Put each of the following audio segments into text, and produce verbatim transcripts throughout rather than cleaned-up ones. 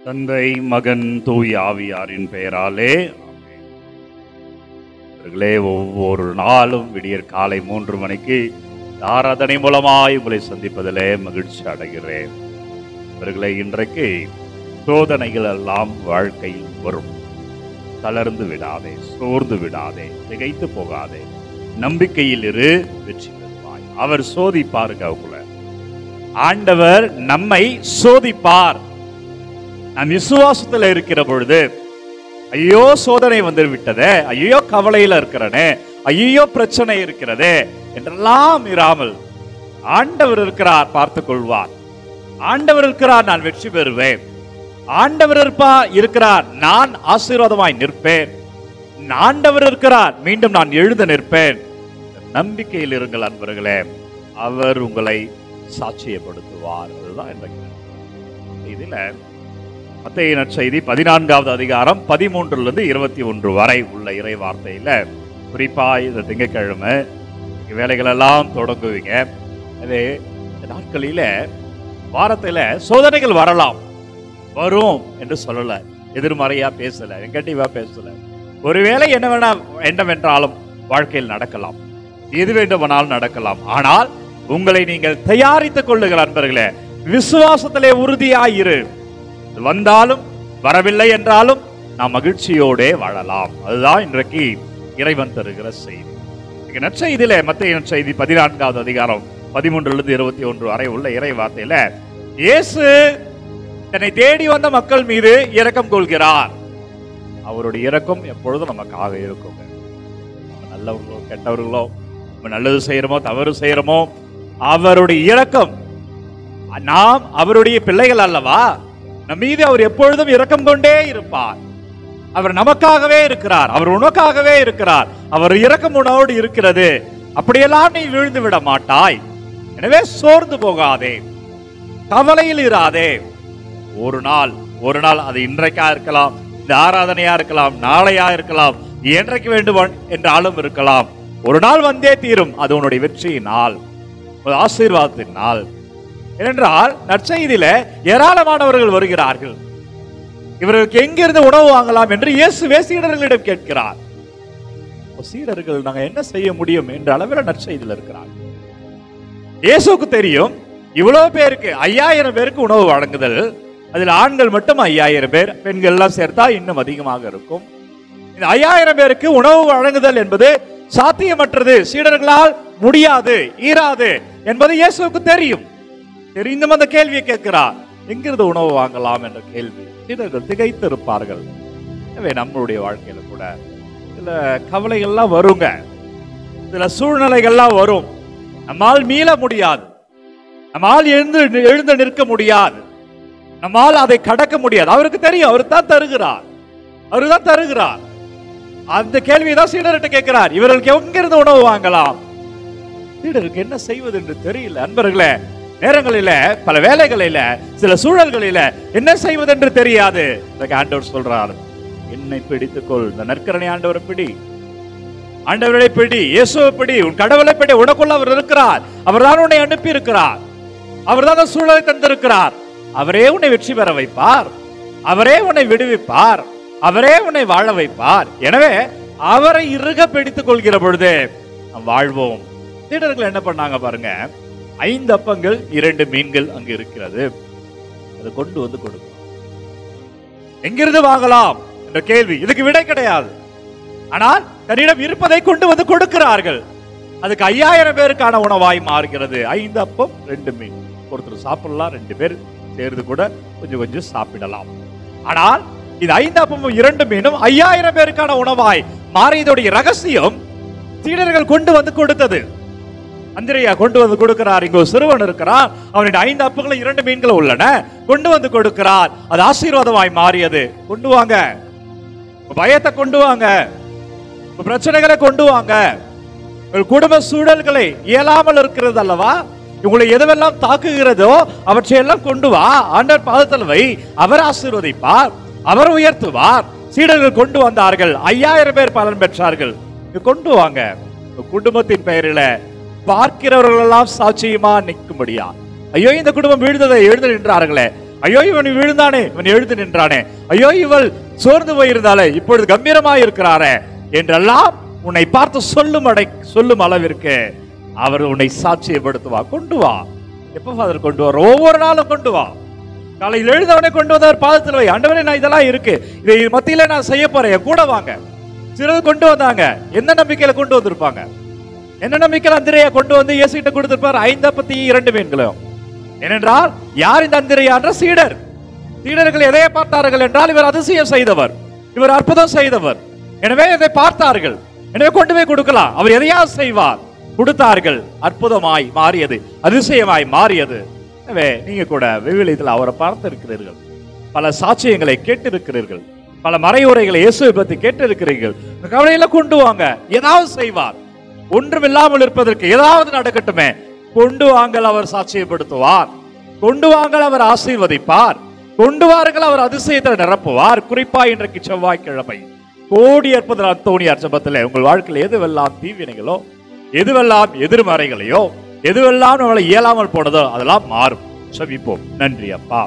தந்தை, மகன், தூய் ஆவியாரின் பெயராலே அவர்களே, ஒவ்வொரு நாளும் விடியற் காலை மூன்று மணிக்கு ஆராதனை மூலமாய் உங்களை சந்திப்பதிலே மகிழ்ச்சி அடைகிறேன். அவர்களே, இன்றைக்கு சோதனைகள் எல்லாம் வாழ்க்கையில் வரும். தளர்ந்து விடாதே, சோர்ந்து விடாதே, திகைத்து போகாதே, நம்பிக்கையில் இரு, வெற்றி பெறுவாய். அவர் சோதிப்பாருங்க உங்களை. ஆண்டவர் நம்மை சோதிப்பார். நாம் விசுவாசத்தில் இருக்கிற பொழுது, ஐயோ சோதனை வந்து விட்டதே, ஐயோ கவலையில இருக்கிறனே, ஐயோ பிரச்சனை இருக்கிறதே என்றெல்லாம் இராமல், ஆண்டவர் இருக்கிறார், பார்த்துக் கொள்வார். ஆண்டவர் இருக்கிறார், நான் வெற்றி பெறுவேன். ஆண்டவர் இருப்பா இருக்கிறார், நான் ஆசீர்வாதமாய் நிற்பேன். ஆண்டவர் இருக்கிறார், மீண்டும் நான் எழுத நிற்பேன். நம்பிக்கையில் இருங்கள் அன்பர்களே, அவர் உங்களை சாட்சியப்படுத்துவார். அதுதான் இன்றைக்கு இதுல மத்தேயு நற்செய்தி பதினான்காவது அதிகாரம் பதிமூன்றிலிருந்து இருபத்தி ஒன்று வரை உள்ள இறை வார்த்தையில, குறிப்பா இந்த திங்கட்கிழமை வேலைகள் எல்லாம் தொடங்குவீங்க. அதே நாட்களில வாரத்துல சோதனைகள் வரலாம், வரும் என்று சொல்லல, எதிர்மறையா பேசல, நெகட்டிவா பேசல. ஒருவேளை என்ன வேணா என்னவென்றாலும் வாழ்க்கையில் நடக்கலாம், எது வேண்டுமானாலும் நடக்கலாம். ஆனால் உங்களை நீங்கள் தயாரித்துக் கொள்ளுங்கள் அன்பர்களே. விசுவாசத்திலே உறுதியாயிரு. வந்தாலும் வரவில்லை என்றாலும் நாம் மகிழ்ச்சியோட வாழலாம். அதுதான் இன்றைக்கு இறைவன் தருகிற செய்தி. நற்செய்தியில மத்தேயு நற்செய்தி பதினான்காவது அதிகாரம் பதிமூன்றிலிருந்து இருபத்தி ஒன்று வரை உள்ள இறை வார்த்தையில, இயேசு தன்னை தேடி வந்த மக்கள் மீது இரக்கம் கொள்கிறார். அவருடைய இரக்கம் எப்பொழுதும் நமக்காக இருக்கும். நல்லவர்களோ கெட்டவர்களோ, நல்லது செய்யறோமோ தவறு செய்யறோமோ, அவருடைய இரக்கம், நாம் அவருடைய பிள்ளைகள் அல்லவா, நம் மீது அவர் எப்பொழுதும் இரக்கம் கொண்டே இருப்பார். அவர் நமக்காகவே இருக்கிறார், அவர் உனக்காகவே இருக்கிறார். அவர் இரக்கம் உன்னோடு இருக்கிறது. அப்படியெல்லாம் நீ விழுந்து விட மாட்டாய். எனவே சோர்ந்து போகாதே, கவலையில் இராதே. ஒரு நாள் ஒரு நாள் அது இன்றைக்கா இருக்கலாம், இந்த ஆராதனையா இருக்கலாம், நாளையா இருக்கலாம், என்றைக்கு வேண்டும் என்றாலும் இருக்கலாம். ஒரு நாள் வந்தே தீரும். அது உன்னுடைய வெற்றியின் நாள், ஆசீர்வாதத்தின் நாள். ஏனென்றால் நற்செய்தியில ஏராளமானவர்கள் வருகிறார்கள். இவர்களுக்கு எங்கிருந்து உணவு வாங்கலாம் என்று இயேசுவே சீடர்களிடம் கேட்கிறார். சீடர்கள் நாங்க என்ன செய்ய முடியும் என்ற அளவில் நற்செய்தியில் இருக்கிறார். இயேசுக்கு தெரியும், இவ்வளவு பேருக்கு, ஐயாயிரம் பேருக்கு உணவு வழங்குதல், அதில் ஆண்கள் மட்டும் ஐயாயிரம் பேர், பெண்கள் எல்லாம் சேர்த்தா இன்னும் அதிகமாக இருக்கும். இந்த ஐயாயிரம் பேருக்கு உணவு வழங்குதல் என்பது சாத்தியமற்றது, சீடர்களால் முடியாது, ஈராது என்பது இயேசுக்கு தெரியும். தெரிந்தும் அந்த கேள்வியை கேட்கிறார், எங்கிருந்து உணவு வாங்கலாம் என்ற கேள்வி. சீடர்கள் திகைத்து இருப்பார்கள். எனவே நம்மளுடைய வாழ்க்கையில கூட சில கவலைகள்லாம் வருங்க, சில சூழ்நிலைகள்லாம் வரும். நம்மால் மீள முடியாது, நம்மால் எழுந்து எழுந்து நிற்க முடியாது, நம்மால் அதை கடக்க முடியாது. அவருக்கு தெரியும், அவர் தான் தருகிறார், அவரு தான் தருகிறார். அந்த கேள்வியை தான் சீடர்கிட்ட கேட்கிறார், இவர்களுக்கு எங்கிருந்து உணவு வாங்கலாம். சீடருக்கு என்ன செய்வது என்று தெரியல. அன்பர்களே, நேரங்களில, பல வேலைகளில, சில சூழல்களில என்ன செய்வது என்று தெரியாது. ஆண்டவர் சொல்றார், என்னை பிடித்துக்கொள். இந்த நற்கரணை ஆண்டவரை பிடி, ஆண்டவரை பிடி, இயேசுவை பிடி, உன் கடவுளை பிடி. உனக்குள்ள அவர் இருக்கிறார், அவர் தான் உன்னை அனுப்பி இருக்கிறார், அவர் தான் சூழலை தந்திருக்கிறார். அவரே உன்னை வெற்றி பெற வைப்பார், அவரே உன்னை விடுவிப்பார், அவரே உன்னை வாழ வைப்பார். எனவே அவரை இறுக பிடித்துக் கொள்கிற பொழுது நாம் வாழ்வோம். சீடர்கள் என்ன பண்ணாங்க பாருங்க, ஐந்து அப்பங்கள் இரண்டு மீன்கள் அங்கு இருக்கிறது, அதை கொண்டு வந்து கொடுக்கும். எங்கிருந்து வாங்கலாம் என்ற கேள்வி, இதுக்கு விடை கிடையாது. ஆனால் தன்னிடம் இருப்பதை கொண்டு வந்து கொடுக்கிறார்கள். அதுக்கு ஐயாயிரம் பேருக்கான உணவாய் மாறுகிறது. ஐந்து அப்பம் ரெண்டு மீன், ஒருத்தர் சாப்பிடலாம், ரெண்டு பேர் சேர்ந்து கூட கொஞ்சம் கொஞ்சம் சாப்பிடலாம். ஆனால் இது ஐந்து அப்பமும் இரண்டு மீனும் ஐயாயிரம் பேருக்கான உணவாய் மாறியதுடைய ரகசியம் சீடர்கள் கொண்டு வந்து கொடுத்தது. அந்திரையா கொண்டு வந்து கொடுக்கிறார். இங்க ஒரு சிறுவன் இருக்கிறான், அவனுடைய ஐந்து அப்பங்களும் இரண்டு மீன்களும் உள்ளன, கொண்டு வந்து கொடுக்கிறார். அது ஆசீர்வாதமாய் மாறியது. கொண்டு வாங்க, பயத்தை கொண்டு வாங்க, பிரச்சனைகளை கொண்டு வாங்க, குடும்ப சூழல்களை இயலாமல் இருக்கிறது அல்லவா, உங்களை எதுவெல்லாம் தாக்குகிறதோ அவற்றையெல்லாம் கொண்டு வா, ஆண்டவர் பாதத்தில் வை, அவர் ஆசீர்வதிப்பார், அவர் உயர்த்துவார். சீடர்கள் கொண்டு வந்தார்கள், ஐயாயிரம் பேர் பலன் பெற்றார்கள். கொண்டு வாங்க, குடும்பத்தின் பெயரில பார்க்கிறவர்கள் எல்லாம் சாட்சியமா நிற்கும்படியா. ஐயோ இந்த குடும்பம் வீழ்ந்ததை எழுந்து நின்றார்களே, ஐயோ இவன் விழுந்தானே, இவன் எழுந்து நின்றானே, ஐயோ இவள் சோர்ந்து போயிருந்தாலே இப்பொழுது கம்பீரமாய் இருக்கிறாரே என்றெல்லாம் உன்னை பார்த்து சொல்லும் அடை சொல்லும் அளவிற்கு அவர் உன்னை சாட்சியப்படுத்துவா. கொண்டு வா. எப்ப ஃபாதர் கொண்டு வர? ஒவ்வொரு நாளும் கொண்டு வா. காலையில் எழுந்தவனே கொண்டு வந்தவர் பாதத்தில் வை. ஆண்டவரே, நான் இதெல்லாம் இருக்கு, இதை மத்தியில நான் செய்ய போறேன், கூட வாங்க. சிலர் கொண்டு வந்தாங்க. எந்த நம்பிக்கையில கொண்டு வந்திருப்பாங்க? என்ன நம்பிக்கையில அந்திரையா கொண்டு வந்து இயேசுகிட்ட கொடுத்திருப்பார்? ஐந்து அப்பத்தி இரண்டு மீன்களும். ஏனென்றால் யார் இந்த அந்திரையா என்ற சீடர். சீடர்கள் எதையே பார்த்தார்கள் என்றால் இவர் அதிசயம் செய்தவர், இவர் அற்புதம் செய்தவர். எனவே இதை பார்த்தார்கள். எனவே கொண்டு போய் கொடுக்கலாம். அவர் எதையாவது செய்வார். கொடுத்தார்கள். அற்புதமாய் மாறியது, அதிசயமாய் மாறியது. எனவே நீங்க கூட விவிலியத்தில் அவரை பார்த்திருக்கிறீர்கள், பல சாட்சியங்களை கேட்டிருக்கிறீர்கள், பல மறைவுரைகளை இயேசுவை பற்றி கேட்டிருக்கிறீர்கள். கவலையில கொண்டு வாங்க. ஏதாவது செய்வார். ஒன்றும் இல்லாமல் இருப்பதற்கு ஏதாவது நடக்கட்டுமே, கொண்டு வாங்கள், அவர் சாட்சியப்படுத்துவார். கொண்டு வாங்கள், அவர் ஆசீர்வதிப்பார். கொண்டு வாருங்கள், அவர் அதிசயத்தை நிரப்புவார். குறிப்பா இன்றைக்கு செவ்வாய்க்கிழமை கோடி அற்புத அந்தோணியார் ஜெபத்தில் உங்கள் வாழ்க்கையில் எதுவெல்லாம் தீவினைகளோ, எதுவெல்லாம் எதிர்மறைகளையோ, எதுவெல்லாம் நம்மளை இயலாமல் போனதோ அதெல்லாம் மாறும். செபிப்போம். நன்றி அப்பா,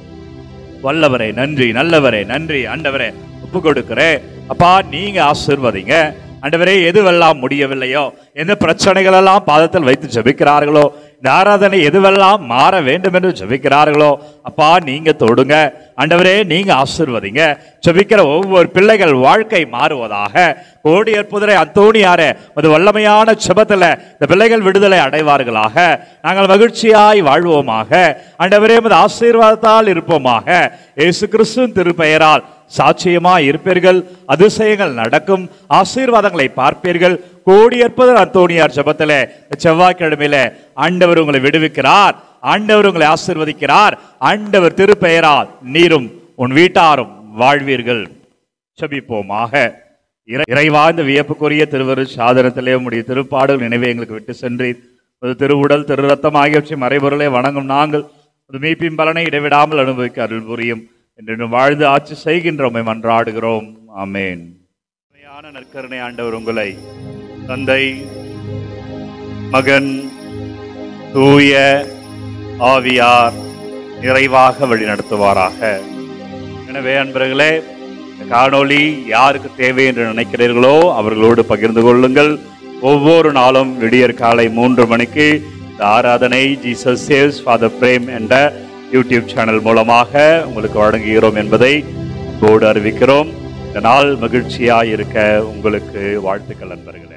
வல்லவரே நன்றி, நல்லவரே நன்றி. ஆண்டவரே ஒப்பு கொடுக்கிறேன் அப்பா, நீங்க ஆசீர்வதிங்க. ஆண்டவரே, எதுவெல்லாம் முடியவில்லையோ, எந்த பிரச்சனைகள் எல்லாம் பாதத்தில் வைத்து ஜெபிக்கிறார்களோ, இந்த ஆராதனை எதுவெல்லாம் மாற வேண்டும் என்று ஜெபிக்கிறார்களோ அப்பா, நீங்க தொடுங்க. ஆண்டவரே, நீங்க ஆசீர்வதிங்க. ஜெபிக்கிற ஒவ்வொரு பிள்ளைகள் வாழ்க்கை மாறுவதாக. கோடி அற்புதரை அந்தோணியாரே அது வல்லமையான ஜெபத்தில் இந்த பிள்ளைகள் விடுதலை அடைவார்களாக. நாங்கள் மகிழ்ச்சியாய் வாழ்வோமாக. ஆண்டவரே, உமது ஆசீர்வாதத்தால் இருப்போமாக. இயேசு கிறிஸ்துவின் திருப்பெயரால் சாட்சியமா இருப்பீர்கள். அதிசயங்கள் நடக்கும். ஆசீர்வாதங்களை பார்ப்பீர்கள். கோடி அற்புதர் அந்தோணியார் ஜெபத்திலே செவ்வாய்க்கிழமையில ஆண்டவர் உங்களை விடுவிக்கிறார். ஆண்டவர் உங்களை ஆசீர்வதிக்கிறார். ஆண்டவர் திருப்பெயரால் நீரும் உன் வீட்டாரும் வாழ்வீர்கள். செபிப்போமாக. இறைவா, இந்த வியப்புக்குரிய திருவரு சாதனத்திலே உடைய திருப்பாடுகள் நினைவே எங்களுக்கு விட்டு சென்று திருவுடல் திரு ரத்தம் ஆகியவற்றை மறைபொருளை வணங்கும் நாங்கள் மீட்பின் பலனை இடைவிடாமல் அனுபவிக்க அருள் புரியும் என்று வாழ்ந்து ஆட்சி செய்கின்றோமை மன்றாடுகிறோம். ஆமேன். நற்கருணை ஆண்டவர் உங்களை தந்தை, மகன், தூய ஆவியார் நிறைவாக வழி நடத்துவாராக. எனவே அன்பர்களே, காணொளி யாருக்கு தேவை என்று நினைக்கிறீர்களோ அவர்களோடு பகிர்ந்து கொள்ளுங்கள். ஒவ்வொரு நாளும் விடியற் காலை மூன்று மணிக்கு இந்த ஆராதனை ஜீசஸ் சேவ்ஸ் ஃபாதர் பிரேம் என்ற யூடியூப் சேனல் மூலமாக உங்களுக்கு வழங்குகிறோம் என்பதை போர்டு அறிவிக்கிறோம். இந்த நாள் மகிழ்ச்சியாக இருக்க உங்களுக்கு வாழ்த்துக்கள் அன்பர்களே.